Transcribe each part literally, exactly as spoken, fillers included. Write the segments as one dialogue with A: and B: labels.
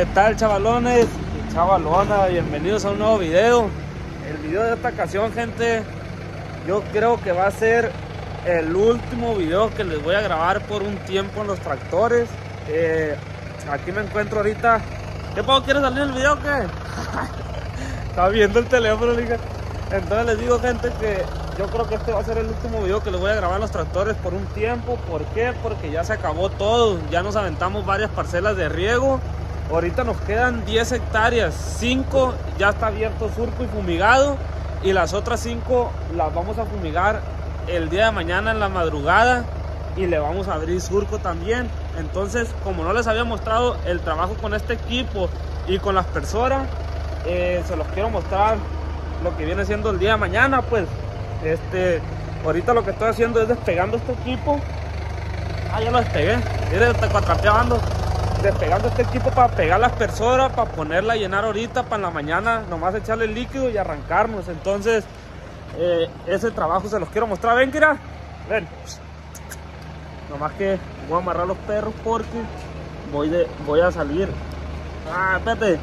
A: tal, chavalones y chavalonas? Bienvenidos a un nuevo video. El video de esta ocasión, gente, yo creo que va a ser el último video que les voy a grabar por un tiempo en los tractores. eh, Aquí me encuentro ahorita. ¿Qué poco quiere salir el video o qué? Estaba viendo el teléfono, dije. Entonces les digo, gente, que yo creo que este va a ser el último video que les voy a grabar en los tractores por un tiempo. ¿Por qué? Porque ya se acabó todo. Ya nos aventamos varias parcelas de riego. Ahorita nos quedan diez hectáreas. cinco ya está abierto surco y fumigado. Y las otras cinco las vamos a fumigar el día de mañana en la madrugada. Y le vamos a abrir surco también. Entonces, como no les había mostrado el trabajo con este equipo y con las personas, eh, se los quiero mostrar lo que viene siendo el día de mañana. Pues este ahorita lo que estoy haciendo es despegando este equipo. Ah, ya lo despegué. Miren, está cuatrapeando. Despegando este equipo para pegar las persoras, para ponerla a llenar ahorita, para en la mañana nomás echarle el líquido y arrancarnos. Entonces eh, ese trabajo se los quiero mostrar. Ven, Kira, ven. Nomás que voy a amarrar los perros porque voy, de, voy a salir. Ah, espérate.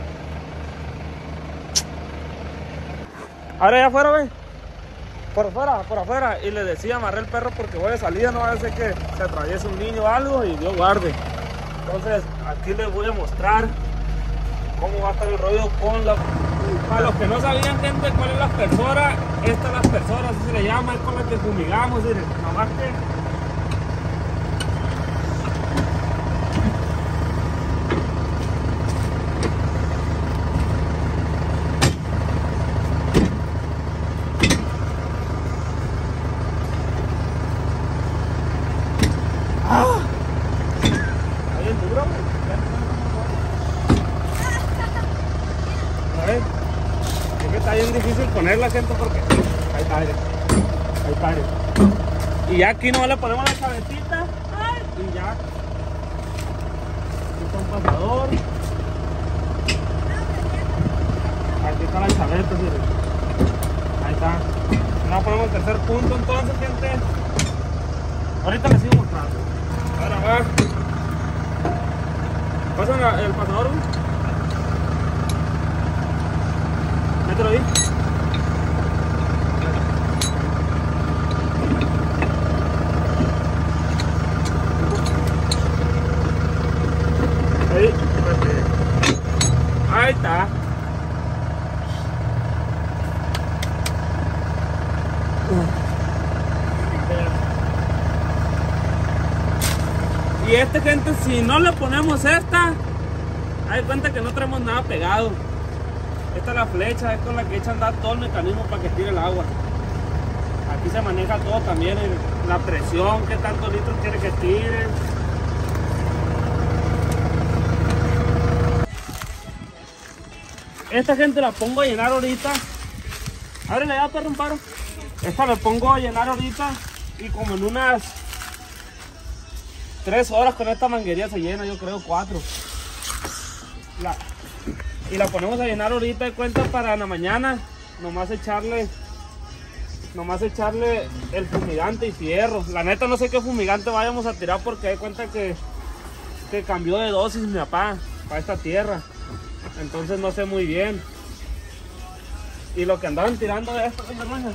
A: Ahora ya afuera, ven. Por afuera, por afuera. Y le decía amarré el perro porque voy de salida. No va a ser que se atraviese un niño o algo y Dios guarde. Entonces aquí les voy a mostrar cómo va a estar el rollo con la... Para los que no sabían, gente, cuál es la aspersora, esta es la aspersora, así se le llama, es con la que fumigamos. Miren, nomás que... ¡Ah! Está bien duro, güey. A ver, es que está bien difícil ponerla, gente, porque ahí está aire, ahí está aire. Y ya aquí no le ponemos la cabecita y ya. Aquí está un pasador. Aquí está la chaveta, ¿sí? Ahí está. Ahora ponemos el tercer punto, entonces, gente. Ahorita les sigo mostrando. Ahora va. Pasan la, el pasador. Mételo ahí. Ahí. Ahí está. Y este, gente, si no le ponemos esta, hay cuenta que no tenemos nada pegado. Esta es la flecha, es con la que echa a andar todo el mecanismo para que tire el agua. Aquí se maneja todo también, la presión, qué tantos litros quiere que tire. Esta, gente, la pongo a llenar ahorita. Ábrele ya, perro, un paro. Esta la pongo a llenar ahorita y como en unas tres horas con esta manguería se llena, yo creo cuatro. La, y la ponemos a llenar ahorita de cuenta para la mañana. Nomás echarle, nomás echarle el fumigante y fierro. La neta no sé qué fumigante vayamos a tirar porque hay cuenta que, que cambió de dosis mi papá para esta tierra. Entonces no sé muy bien. Y lo que andaban tirando de esto, hermano.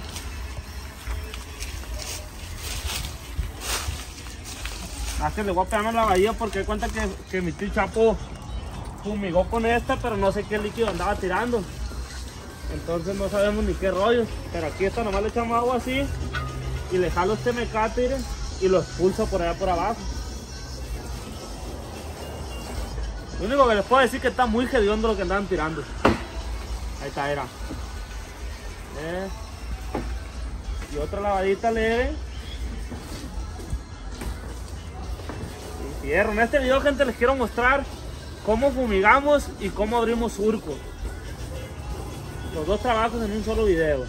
A: Ah, que le voy a pegar una lavadilla porque hay cuenta que, que mi tío Chapo fumigó con esta, pero no sé qué líquido andaba tirando. Entonces no sabemos ni qué rollo. Pero aquí esta nomás le echamos agua así y le jalo este mecate, miren, y lo expulso por allá por abajo. Lo único que les puedo decir es que está muy hediondo lo que andaban tirando. Ahí está, era. Eh. Y otra lavadita leve. Fierro. En este video, gente, les quiero mostrar cómo fumigamos y cómo abrimos surco. Los dos trabajos en un solo video.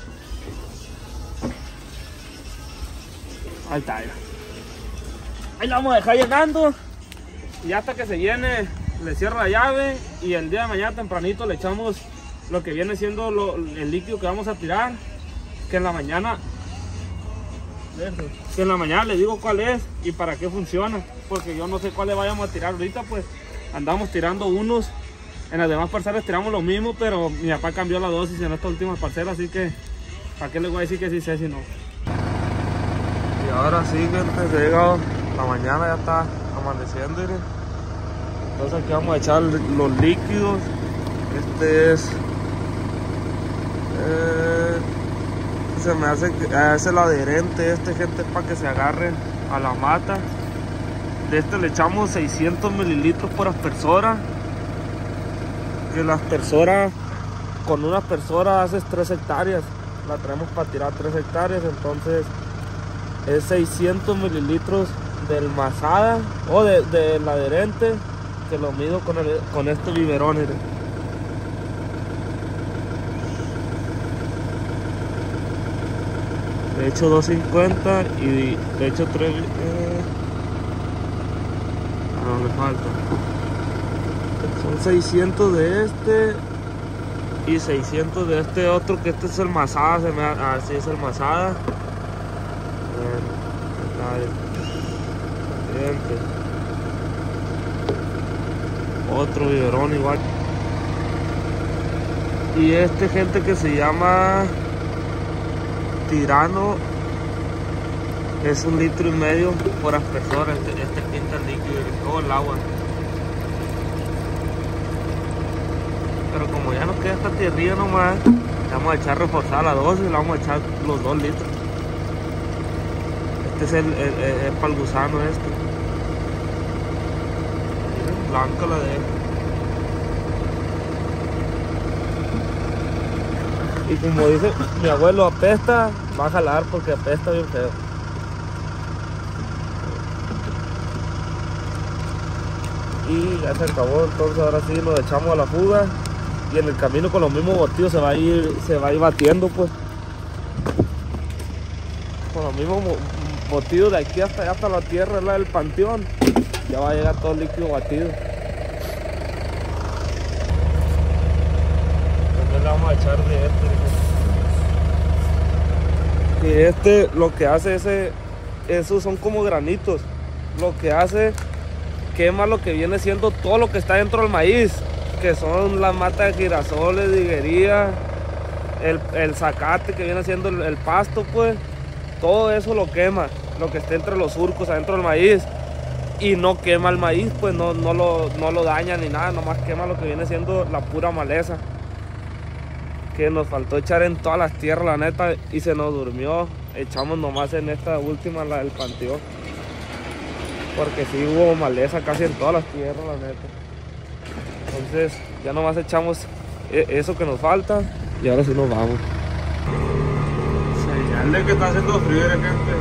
A: Ahí está, ahí, ahí lo vamos a dejar llenando. Y hasta que se llene, le cierro la llave. Y el día de mañana tempranito le echamos lo que viene siendo lo, el líquido que vamos a tirar. Que en la mañana que en la mañana les digo cuál es y para qué funciona, porque yo no sé cuál le vayamos a tirar ahorita. Pues andamos tirando unos En las demás parcelas tiramos lo mismo, pero mi papá cambió la dosis en esta última parcela, así que ¿para qué les voy a decir que sí sé si no? Y ahora sí, gente, se ha llegado la mañana, ya está amaneciendo, miren. Entonces aquí vamos a echar los líquidos. Este es... Eh, se me hace que es el adherente este, gente, para que se agarre a la mata. De este le echamos seiscientos mililitros por aspersora. Que la aspersora, con una aspersora haces tres hectáreas. La traemos para tirar tres hectáreas, entonces es seiscientos mililitros del masada o de, del adherente, que lo mido con, el, con este biberón. Miren. Le echo doscientos cincuenta y le echo tres. Eh, no, le falta. Son seiscientos de este y seiscientos de este otro, que este es el masada. Se me, así es el masada. Otro biberón igual. Y este, gente, que se llama Tirano, es un litro y medio por aspersora. Este, este pinta el líquido y todo el agua. Pero como ya nos queda esta tierrilla nomás, le vamos a echar reforzada la dosis y le vamos a echar los dos litros. Este es el, el, el, el para el gusano este. Miren, blanca la de él. Y como dice mi abuelo, apesta, va a jalar porque apesta bien feo. Y ya se acabó, entonces ahora sí lo echamos a la fuga. Y en el camino con los mismos botillos se va a ir, se va a ir batiendo, pues. Con los mismos botillos de aquí hasta allá, hasta la tierra, la del panteón, ya va a llegar todo el líquido batido. Entonces le vamos a echar de este. Y este, lo que hace ese, esos son como granitos. Lo que hace, quema lo que viene siendo todo lo que está dentro del maíz, que son las matas de girasoles, de higuería, el, el zacate que viene siendo el, el pasto, pues. Todo eso lo quema, lo que esté entre los surcos, adentro del maíz. Y no quema el maíz, pues no, no, lo, no lo daña ni nada, nomás quema lo que viene siendo la pura maleza. Que nos faltó echar en todas las tierras, la neta, y se nos durmió. Echamos nomás en esta última, la del panteón. Porque sí hubo maleza casi en todas las tierras, la neta. Entonces ya nomás echamos eso que nos falta y ahora sí nos vamos. Señal de que está haciendo frío, gente.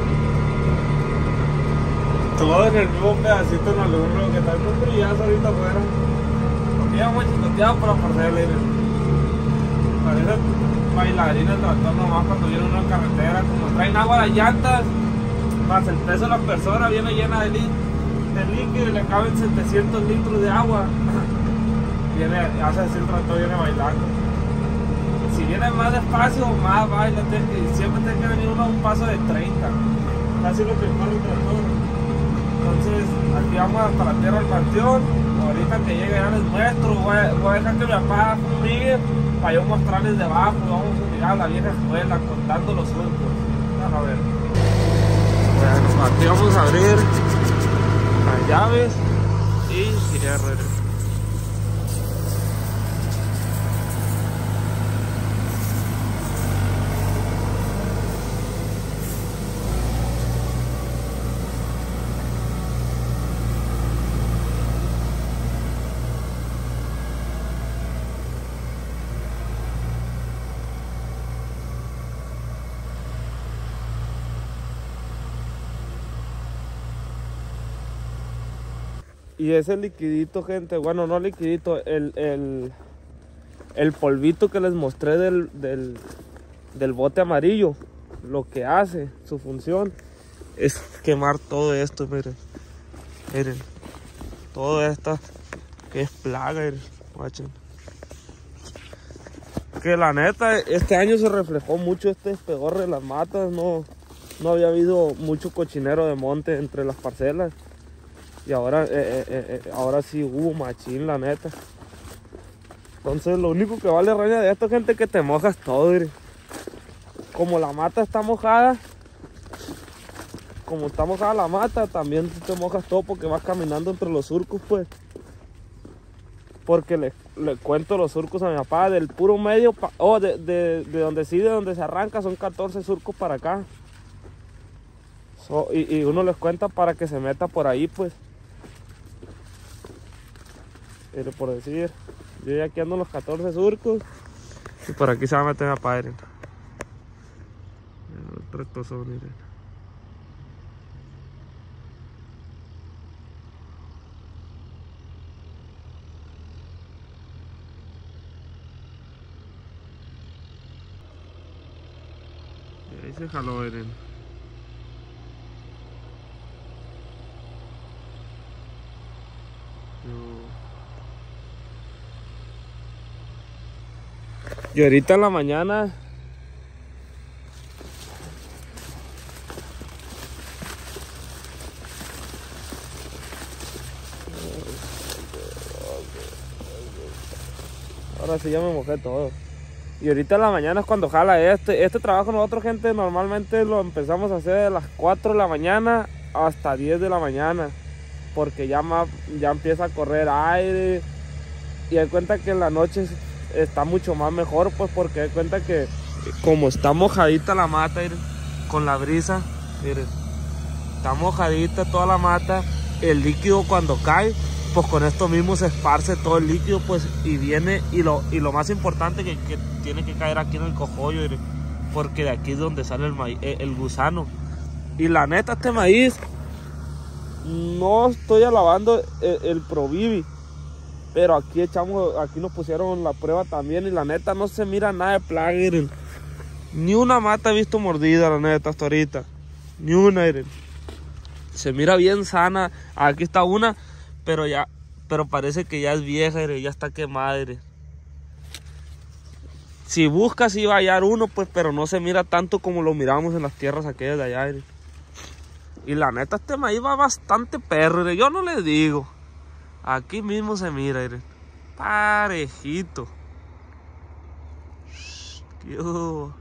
A: Todo en el mismo pedacito en aluminio, que está en un brillazo ahorita afuera. Porque ya muy chicoteado para parcela. Parece bailarina el tractor nomás cuando viene una carretera. Como traen agua a las llantas, más el peso de la persona viene llena de, li de líquido y le caben setecientos litros de agua. Viene, hace así el tractor, viene bailando. Si viene más despacio, más baila. Siempre tiene que venir uno a un paso de treinta. Casi lo que corre el tractor. Entonces, aquí vamos hasta la tierra del panteón. Ahorita que llegue ya les muestro. Voy a, voy a dejar que mi papá fumigue para yo mostrarles debajo. Vamos a fumigar a la vieja escuela contando los surcos. A ver. Bueno, aquí vamos a abrir las llaves y cierre. Y ese liquidito, gente, bueno, no liquidito, el, el, el polvito que les mostré del, del, del bote amarillo, lo que hace, su función, es quemar todo esto, miren. Miren, todo esto que es plaga, miren, guachen. Que la neta, este año se reflejó mucho este despegorre de las matas, no, no había habido mucho cochinero de monte entre las parcelas. Y ahora, eh, eh, eh, ahora sí hubo machín, la neta. Entonces lo único que vale raña de esto, gente, es que te mojas todo, mire. Como la mata está mojada, como está mojada la mata, también te mojas todo porque vas caminando entre los surcos, pues. Porque le, le cuento los surcos a mi papá, del puro medio, o oh, de, de, de donde sí, de donde se arranca, son catorce surcos para acá. So, y, y uno les cuenta para que se meta por ahí, pues. Pero por decir, yo ya aquí ando en los catorce surcos y por aquí se va a meter mi papá, miren. Otro tozón, miren. Y ahí se jaló, miren. Y ahorita en la mañana ahora sí ya me mojé todo. Y ahorita en la mañana es cuando jala este Este trabajo nosotros, gente, normalmente lo empezamos a hacer de las cuatro de la mañana hasta diez de la mañana, porque ya, más, ya empieza a correr aire. Y hay cuenta que en la noche está mucho más mejor, pues, porque hay cuenta que como está mojadita la mata, miren, con la brisa, miren, está mojadita toda la mata, el líquido cuando cae, pues con esto mismo se esparce todo el líquido, pues, y viene, y lo, y lo más importante que, que tiene que caer aquí en el cojollo, miren, porque de aquí es donde sale el, maíz, el, el gusano. Y la neta, este maíz, no estoy alabando el, el Provivi, pero aquí echamos, aquí nos pusieron la prueba también y la neta no se mira nada de plaga, miren. Ni una mata he visto mordida, la neta, hasta ahorita. Ni una, miren. Se mira bien sana. Aquí está una, pero ya, pero parece que ya es vieja, miren, ya está quemada, miren. Si buscas sí va a hallar uno, pues, pero no se mira tanto como lo miramos en las tierras aquellas de allá, miren. Y la neta, este maíz va bastante perro, miren. Yo no les digo. Aquí mismo se mira, miren. Parejito. Dios.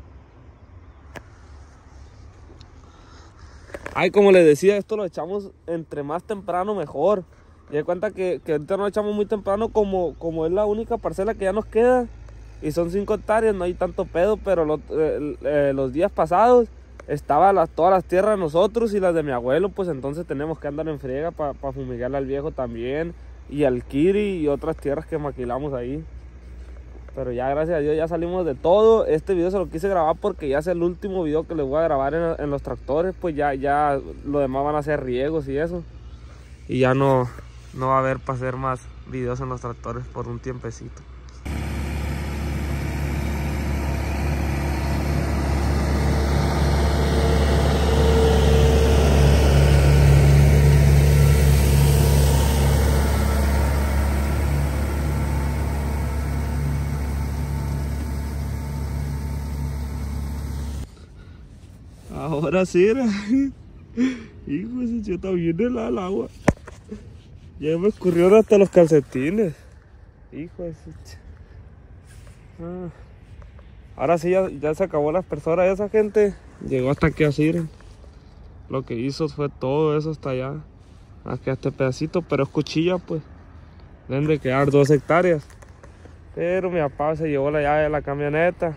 A: Ay, como les decía, esto lo echamos entre más temprano mejor. Y de cuenta que, que ahorita no lo echamos muy temprano, como, como es la única parcela que ya nos queda. Y son cinco hectáreas, no hay tanto pedo, pero lo, eh, eh, los días pasados estaban las, todas las tierras de nosotros y las de mi abuelo, pues entonces tenemos que andar en friega para pa fumigarle al viejo también. Y al Kiri y otras tierras que maquilamos ahí. Pero ya gracias a Dios ya salimos de todo. Este video se lo quise grabar porque ya es el último video que les voy a grabar en, en los tractores. Pues ya, ya lo demás van a ser riegos y eso. Y ya no, no va a haber para hacer más videos en los tractores por un tiempecito. Ahora sí, era. Hijo, ese chico está bien helada el agua. Ya me escurrieron hasta los calcetines. Hijo de ese chico. Ah. Ahora sí, ya, ya se acabó la aspersora de esa, gente. Llegó hasta aquí así, miren. Lo que hizo fue todo eso hasta allá. Hasta este pedacito, pero es cuchilla, pues. Deben de quedar dos hectáreas. Pero mi papá se llevó la llave de la camioneta.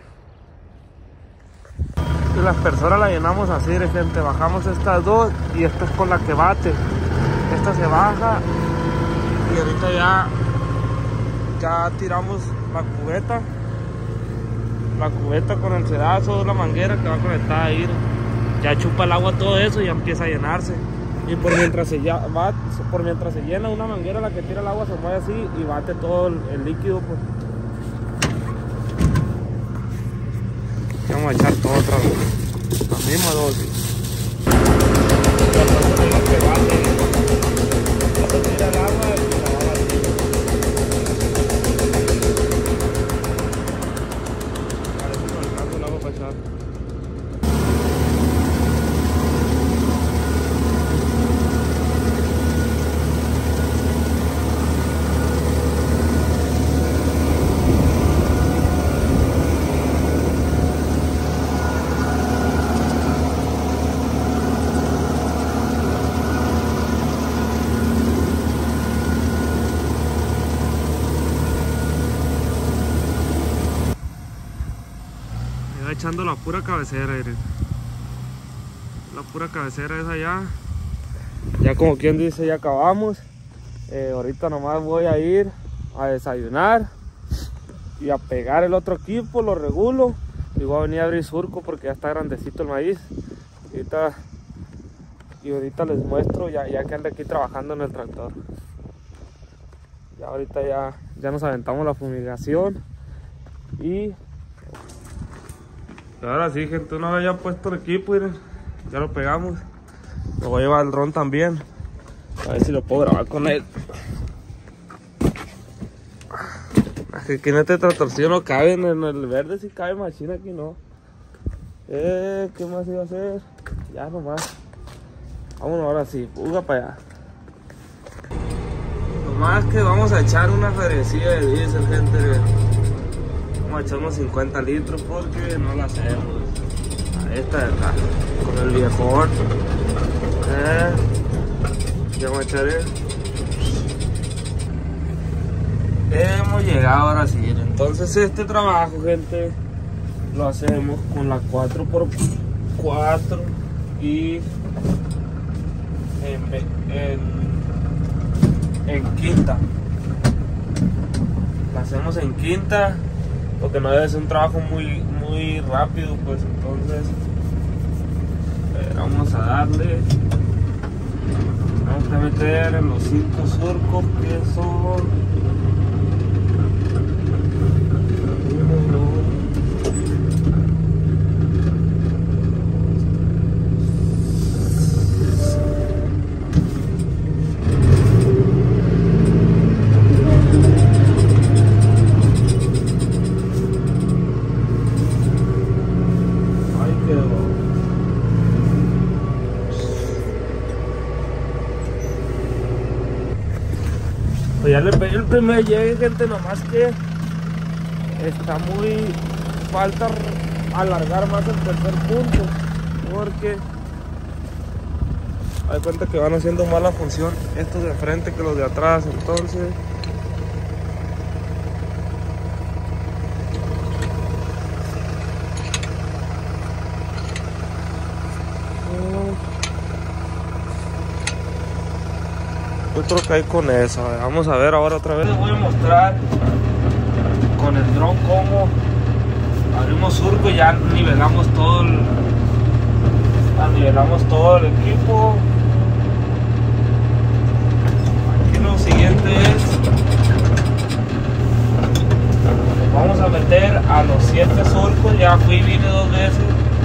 A: Y la aspersora la llenamos así, gente. Bajamos estas dos y esta es con la que bate. Esta se baja y ahorita ya ya tiramos la cubeta. La cubeta con el sedazo, la manguera que va conectada ahí. Ya chupa el agua todo eso y ya empieza a llenarse. Y por mientras se, ya, va, por mientras se llena una manguera, la que tira el agua se mueve así y bate todo el, el líquido, pues. Vamos a echar todo otra vez, la misma dosis. La persona que bate, cuando tira el agua y la va a batir. Parece que alcanza el agua para echar. echando la pura cabecera, miren. La pura cabecera es allá. Ya como quien dice, ya acabamos. Eh, ahorita nomás voy a ir a desayunar y a pegar el otro equipo, lo regulo. Y voy a venir a abrir surco porque ya está grandecito el maíz. Y ahorita, y ahorita les muestro ya, ya que ando aquí trabajando en el tractor. Ya ahorita ya, ya nos aventamos la fumigación. Y ahora sí, gente, una vez ya puesto el equipo, miren, ya lo pegamos. Lo voy a llevar al dron también. A ver si lo puedo grabar con él. Aquí en este tractorcillo no cabe, en el verde sí cabe machina, aquí no. Eh, ¿qué más iba a hacer? Ya nomás. Vámonos ahora sí, fuga para allá. Nomás que vamos a echar una feriecilla de diésel, gente. Vamos a echar unos cincuenta litros porque no la hacemos. A esta de acá, con el viejón. Eh, ya vamos a echar el... Hemos llegado ahora sí. Entonces este trabajo, gente, lo hacemos con la cuatro por cuatro y en, en, en quinta. La hacemos en quinta porque no debe ser un trabajo muy, muy rápido, pues entonces eh, vamos a darle. Vamos a meter en los cinco surcos que son pues ya le pegué el primer llegue, gente, nomás que está muy... falta alargar más el tercer punto porque hay cuenta que van haciendo mala función estos de frente que los de atrás, entonces yo creo que hay con eso. Vamos a ver ahora otra vez. Les voy a mostrar con el dron cómo abrimos surco y ya nivelamos todo el, nivelamos todo el equipo. Aquí lo siguiente es, vamos a meter a los siete surcos. Ya fui y vine dos veces.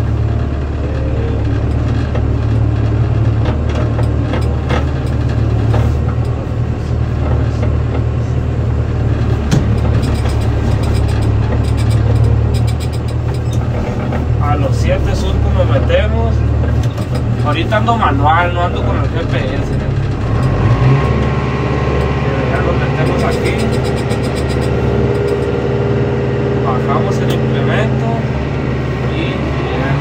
A: Siete surcos nos metemos. Ahorita ando manual, no ando con el G P S. Ya nos metemos aquí. Bajamos el implemento y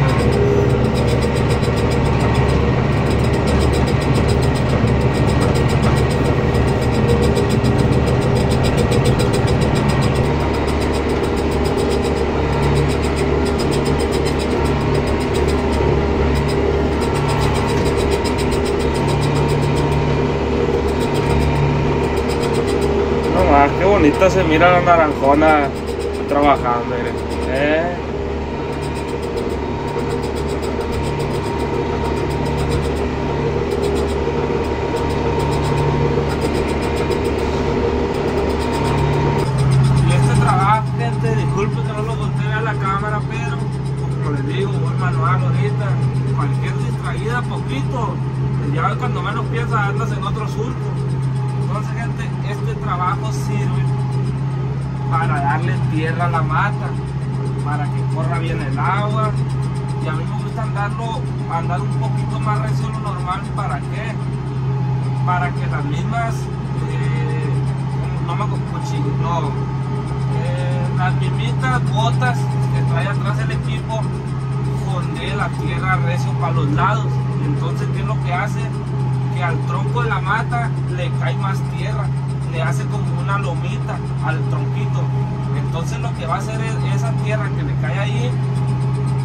A: qué bonita se mira la naranjona trabajando, miren. ¿Eh? Y este trabajo, gente, disculpe que no lo voltee a la cámara, pero como les digo, voy manual ahorita. Cualquier distraída, poquito, ya cuando menos piensa andas en otro surco. Entonces, gente, este trabajo sirve para darle tierra a la mata, para que corra bien el agua. Y a mí me gusta andarlo, andar un poquito más recio de lo normal. ¿Para qué? Para que las mismas, eh, no me cuchillo, no, eh, las mismitas botas que trae atrás el equipo fondee la tierra recio para los lados. Entonces, ¿qué es lo que hace? Que al tronco de la mata le cae más tierra, le hace como una lomita al tronquito. Entonces lo que va a hacer es esa tierra que le cae ahí,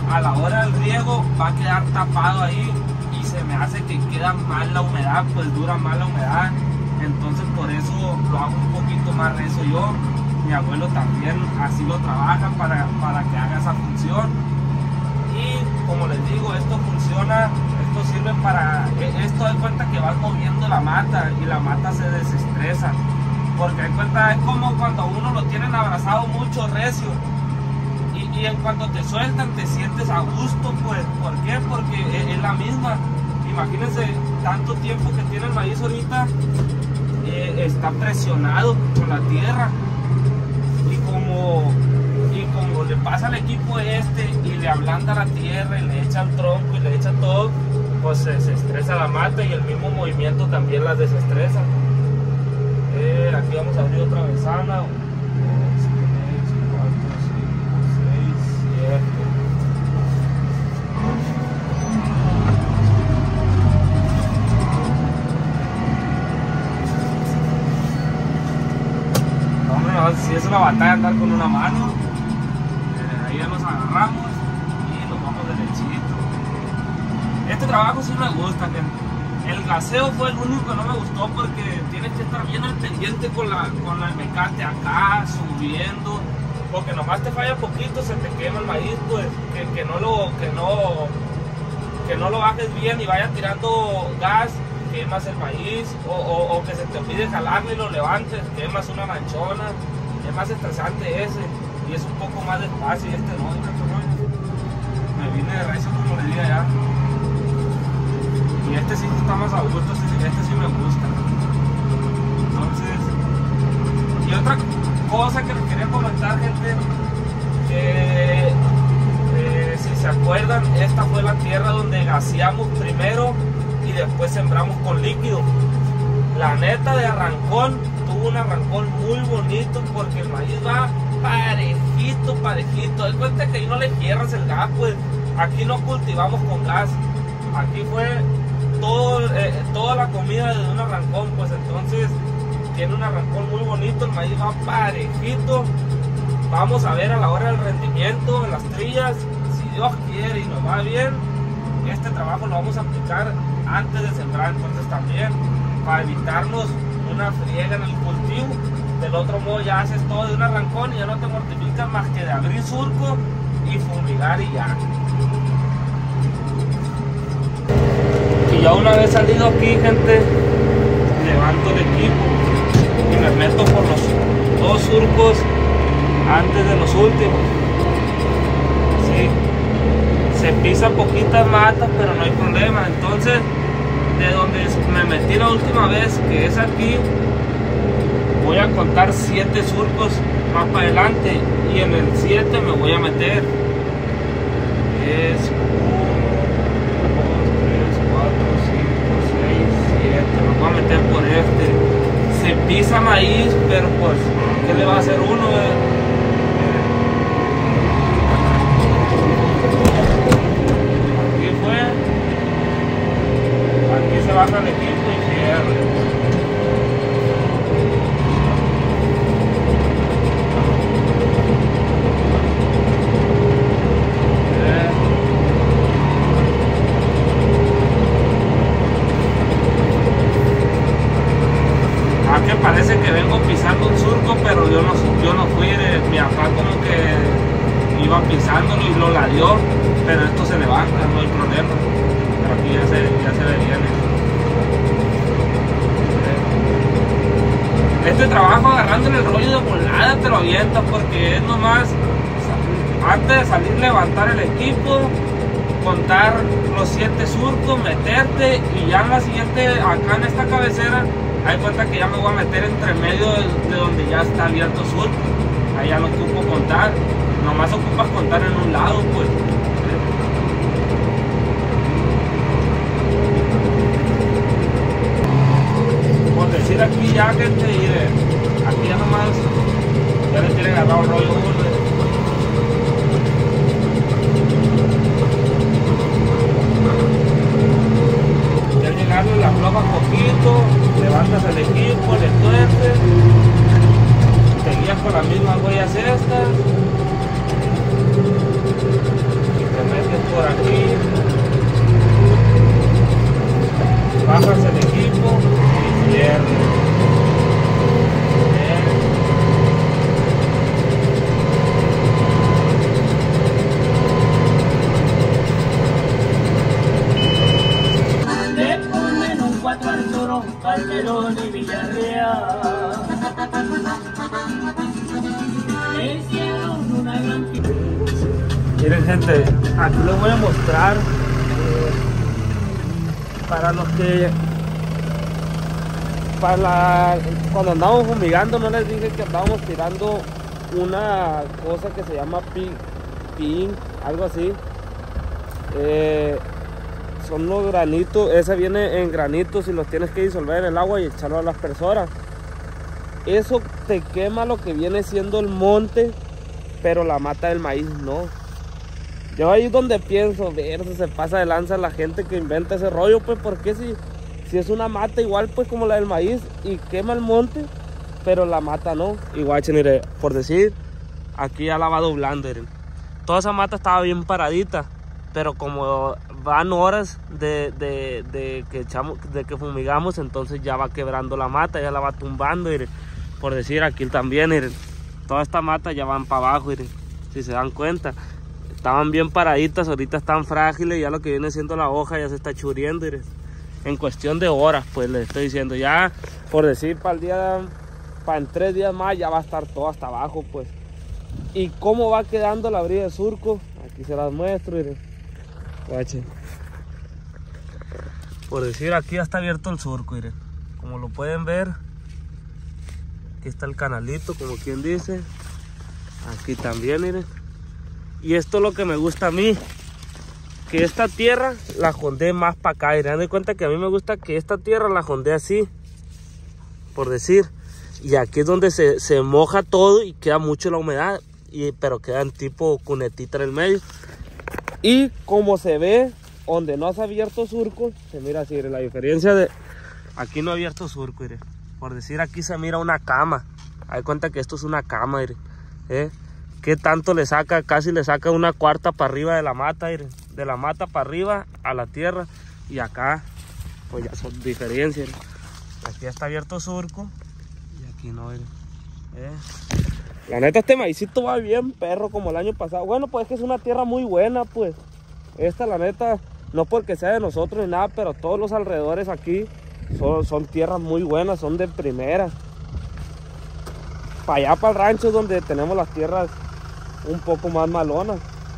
A: a la hora del riego va a quedar tapado ahí y se me hace que queda mal la humedad, pues dura mal la humedad. Entonces por eso lo hago un poquito más recio yo. Mi abuelo también así lo trabaja para, para que haga esa función. Y como les digo, esto funciona, esto sirve para, esto da cuenta que vas moviendo la mata y la mata se desestresa. Porque da cuenta, es como cuando uno lo tienen abrazado mucho, recio. Y, y en cuanto te sueltan te sientes a gusto, pues. ¿Por qué? Porque es, es la misma. Imagínense, tanto tiempo que tiene el maíz ahorita, eh, está presionado con la tierra. Y como, y como le pasa al equipo este y le ablanda la tierra y le echa el tronco y le echa todo, pues se desestresa la mata y el mismo movimiento también la desestresa. Eh, aquí vamos a abrir otra ventana. dos, tres, cuatro, cinco, seis, siete. Hombre, no, si es una batalla andar con una mano. Eh, ahí ya nos agarramos y nos vamos derechito. Este trabajo sí me gusta, gente. El gaseo fue el único que no me gustó porque tienes que estar bien al pendiente con, la, con el mecate acá, subiendo, porque nomás te falla poquito, se te quema el maíz, pues que, que, no lo, que, no, que no lo bajes bien y vaya tirando gas, quemas el maíz, o, o, o que se te olvide jalarlo y lo levantes, quemas una manchona. Es más estresante ese y es un poco más despacio y este no, me vine de recio como le dije ya. Y este sí está más a gusto, este, este sí me gusta. Entonces, y otra cosa que les quería comentar, gente, que eh, si se acuerdan, esta fue la tierra donde gaseamos primero y después sembramos con líquido. La neta de arrancón, tuvo un arrancón muy bonito porque el maíz va parejito, parejito. Hay cuenta que ahí no le cierras el gas, pues aquí no cultivamos con gas. Aquí fue todo, eh, toda la comida de un arrancón, pues entonces tiene un arrancón muy bonito, el maíz va parejito. Vamos a ver a la hora del rendimiento, en las trillas, si Dios quiere y nos va bien, este trabajo lo vamos a aplicar antes de sembrar, entonces también para evitarnos una friega en el cultivo. Del otro modo ya haces todo de un arrancón y ya no te mortificas más que de abrir surco y fumigar y ya. Y ya una vez salido aquí, gente, levanto el equipo y me meto por los dos surcos antes de los últimos. Sí, se pisan poquitas matas, pero no hay problema. Entonces, de donde me metí la última vez, que es aquí, voy a contar siete surcos más para adelante y en el siete me voy a meter. Es voy a meter por este. Se pisa maíz, pero pues ¿qué le va a hacer uno? Eh? Aquí fue, aquí se baja el equipo y cierra. Parece que vengo pisando un surco, pero yo no, yo no fui, de, mi papá como que iba pisándolo y lo ladeó, pero esto se levanta, no hay problema. Pero aquí ya se, ya se ve bien. Este trabajo agarrándole el rollo de volada te lo avientas porque es nomás antes de salir levantar el equipo, contar los siete surcos, meterte y ya en la siguiente, acá en esta cabecera, hay cuenta que ya me voy a meter entre medio de, de donde ya está abierto surco. Ahí ya no ocupo contar, nomás ocupas contar en un lado, pues. Por decir aquí ya, gente, y de, aquí ya nomás ya le tiene agarrado el rollo uno. Ya llegarle la afloja poquito, levantas el equipo, le tuerces, te guías con las mismas huellas estas y te metes.
B: Calderón y Villarreal. Le hicieron una gran...
A: Miren gente, aquí les voy a mostrar eh, para los que para la, cuando andamos fumigando no les dije que andábamos tirando una cosa que se llama pin, pin algo así. Eh, son los granitos, ese viene en granitos y los tienes que disolver en el agua y echarlo a la aspersora. Eso te quema lo que viene siendo el monte, pero la mata del maíz no. Yo ahí es donde pienso, ver si se pasa de lanza la gente que inventa ese rollo, pues porque si, si es una mata igual pues como la del maíz y quema el monte, pero la mata no. Igual, mire, por decir, aquí ya la va doblando, miren. Toda esa mata estaba bien paradita, pero como van horas de, de, de, que, echamos, de que fumigamos, entonces ya va quebrando la mata, ya la va tumbando, miren. Por decir, aquí también, miren, toda esta mata ya van para abajo, miren, si se dan cuenta. Estaban bien paraditas, ahorita están frágiles, ya lo que viene siendo la hoja ya se está churiendo, miren. En cuestión de horas, pues les estoy diciendo, ya por decir, para el día, para en tres días más ya va a estar todo hasta abajo, pues. Y cómo va quedando la brida de surco, aquí se las muestro, miren. Guachen. Por decir, aquí ya está abierto el surco, miren. Como lo pueden ver, aquí está el canalito, como quien dice. Aquí también, miren. Y esto es lo que me gusta a mí, que esta tierra la jondee más para acá. Y dan de cuenta que a mí me gusta que esta tierra la jondee así, por decir. Y aquí es donde se, se moja todo y queda mucho la humedad, y, pero queda en tipo cunetita en el medio. Y como se ve, donde no has abierto surco, se mira así, la diferencia de... Aquí no he abierto surco, mire. Por decir, aquí se mira una cama. Hay cuenta que esto es una cama, mire. ¿Eh? ¿Qué tanto le saca? Casi le saca una cuarta para arriba de la mata, mire. De la mata para arriba a la tierra. Y acá, pues ya son diferencias. Mire. Aquí ya está abierto surco. Y aquí no, mire. ¿Eh? La neta, este maicito va bien perro como el año pasado. Bueno, pues es que es una tierra muy buena, pues. Esta, la neta, no porque sea de nosotros ni nada, pero todos los alrededores aquí son, son tierras muy buenas, son de primera. Para allá, para el rancho, es donde tenemos las tierras un poco más malonas.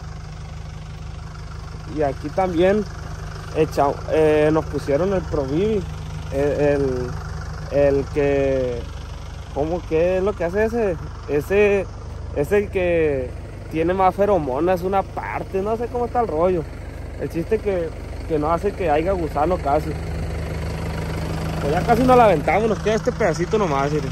A: Y aquí también echa, eh, nos pusieron el Provivi, el, el, el que... ¿Cómo que es lo que hace ese? Ese es el que tiene más feromonas, una parte, no sé cómo está el rollo. El chiste que, que no hace que haya gusano casi. Pues ya casi nos la aventamos, nos queda este pedacito nomás, miren.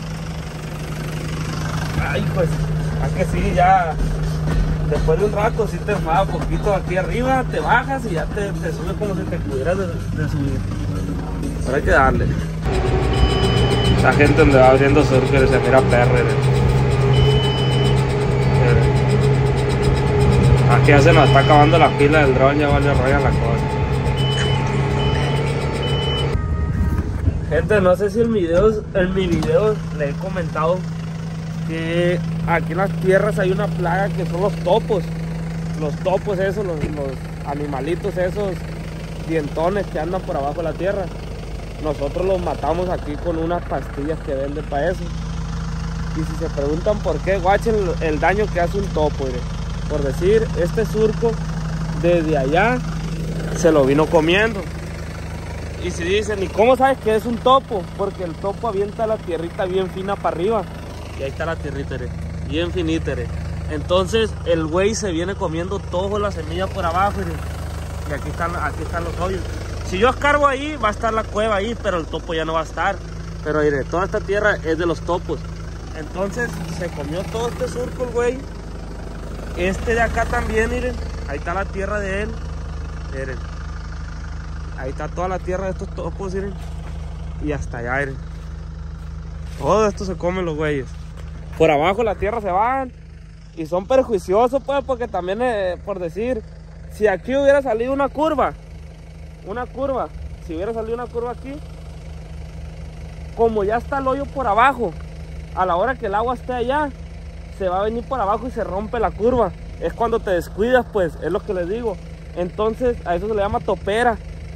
A: Ay, pues, a que sí, ya después de un rato sí te enfada poquito aquí arriba, te bajas y ya te, te sube como si te pudieras de, de subir. Pero hay que darle. La gente donde va abriendo surfer se mira perro. Aquí ya se nos está acabando la pila del dron, ya vale rollo la cosa. Gente, no sé si en, videos, en mi video le he comentado que aquí en las tierras hay una plaga que son los topos. Los topos esos, los, los animalitos esos dientones que andan por abajo de la tierra. Nosotros los matamos aquí con unas pastillas que venden para eso. Y si se preguntan por qué, guachen el, el daño que hace un topo, mire. Por decir, este surco desde allá se lo vino comiendo. Y si dicen, ¿y cómo sabes que es un topo? Porque el topo avienta la tierrita bien fina para arriba. Y ahí está la tierrita, mire, bien finita, mire. Entonces el güey se viene comiendo toda la semilla por abajo, mire. Y aquí están, aquí están los hoyos. Si yo escarbo ahí, va a estar la cueva ahí, pero el topo ya no va a estar. Pero mire, toda esta tierra es de los topos. Entonces se comió todo este surco el güey. Este de acá también, miren. Ahí está la tierra de él. Miren. Ahí está toda la tierra de estos topos, miren. Y hasta allá, miren. Todo esto se comen los güeyes. Por abajo la tierra se van. Y son perjuiciosos, pues, porque también, eh, por decir, si aquí hubiera salido una curva, una curva, si hubiera salido una curva aquí, como ya está el hoyo por abajo, a la hora que el agua esté allá, se va a venir por abajo y se rompe la curva. Es cuando te descuidas, pues, es lo que les digo. Entonces a eso se le llama topera.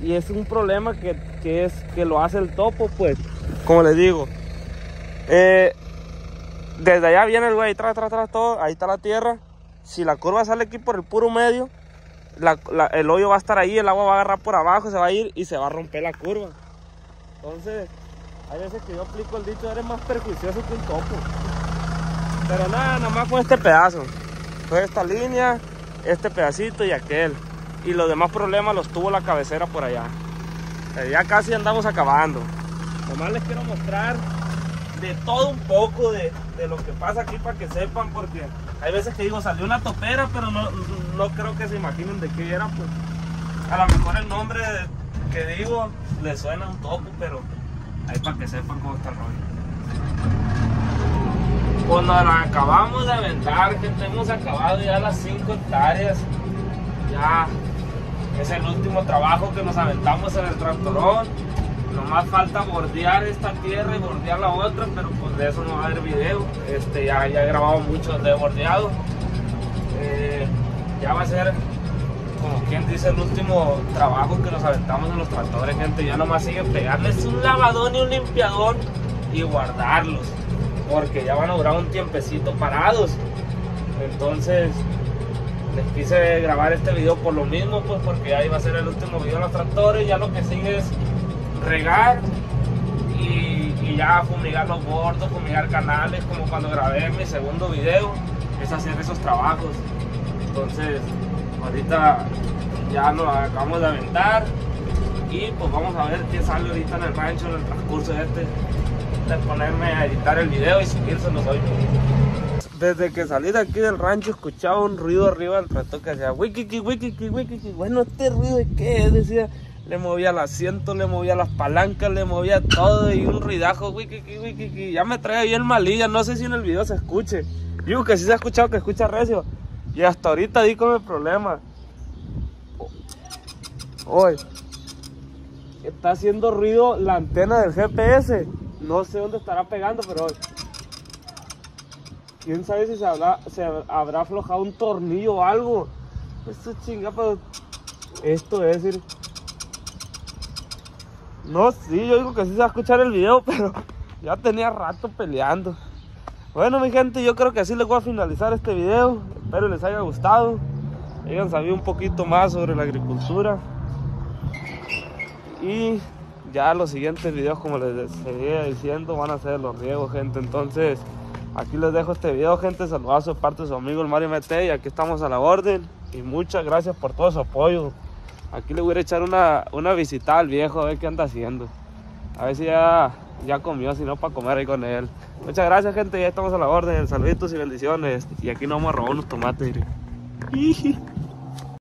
A: y es un problema que, que es que lo hace el topo, pues, como les digo, eh, desde allá viene el güey, tras, tras, tras, todo, ahí está la tierra. Si la curva sale aquí por el puro medio, la, la, el hoyo va a estar ahí, el agua va a agarrar por abajo, se va a ir y se va a romper la curva. Entonces, hay veces que yo aplico el dicho, eres más perjuicioso que un topo. Pero nada, nada más con este pedazo. Fue esta línea, este pedacito y aquel. Y los demás problemas los tuvo la cabecera por allá. Eh, ya casi andamos acabando. Nomás les quiero mostrar de todo un poco de, de lo que pasa aquí para que sepan, porque hay veces que digo, salió una topera, pero no, no creo que se imaginen de qué era, pues. A lo mejor el nombre que digo le suena a un topo, pero ahí para que sepan cómo está el rollo. Cuando la acabamos de aventar, gente, hemos acabado ya las cinco hectáreas. Ya es el último trabajo que nos aventamos en el tractorón. Nomás falta bordear esta tierra y bordear la otra, pero pues de eso no va a haber video. Este, ya, ya he grabado mucho de bordeado. Eh, ya va a ser, como quien dice, el último trabajo que nos aventamos en los tractores, gente. Ya nomás sigue pegarles un lavadón y un limpiador y guardarlos, porque ya van a durar un tiempecito parados. Entonces les quise grabar este video por lo mismo, pues porque ahí va a ser el último video de los tractores. Ya lo que sigue es regar y, y ya fumigar los bordos, fumigar canales, como cuando grabé mi segundo video, es hacer esos trabajos. Entonces ahorita ya nos acabamos de aventar y pues vamos a ver qué sale ahorita en el rancho en el transcurso de este, de ponerme a editar el video y subírselos hoy. Desde que salí de aquí del rancho escuchaba un ruido arriba del tractor que decía wikiki, wikiki, wikiki. Bueno, ¿este ruido de qué es? Decía. Le movía el asiento, le movía las palancas, le movía todo y un ruidajo, wikiki, wikiki. Ya me trae bien malilla, no sé si en el video se escuche. Digo que sí se ha escuchado, que escucha recio. Y hasta ahorita di con el problema. Hoy está haciendo ruido la antena del G P S. No sé dónde estará pegando, pero hoy, quién sabe si se habrá, se habrá aflojado un tornillo o algo. Esto chingada, pero esto es decir. No, sí, yo digo que sí se va a escuchar el video, pero ya tenía rato peleando. Bueno, mi gente, yo creo que así les voy a finalizar este video. Espero les haya gustado, hayan sabido un poquito más sobre la agricultura. Y ya los siguientes videos, como les seguía diciendo, van a ser los riegos, gente. Entonces, aquí les dejo este video, gente. Saludazo de parte de su amigo el Mario M T. Y aquí estamos a la orden. Y muchas gracias por todo su apoyo. Aquí le voy a echar una, una visita al viejo, a ver qué anda haciendo. A ver si ya, ya comió, si no, para comer ahí con él. Muchas gracias, gente, ya estamos a la orden. Saluditos y bendiciones. Y aquí nos vamos a robar unos tomates.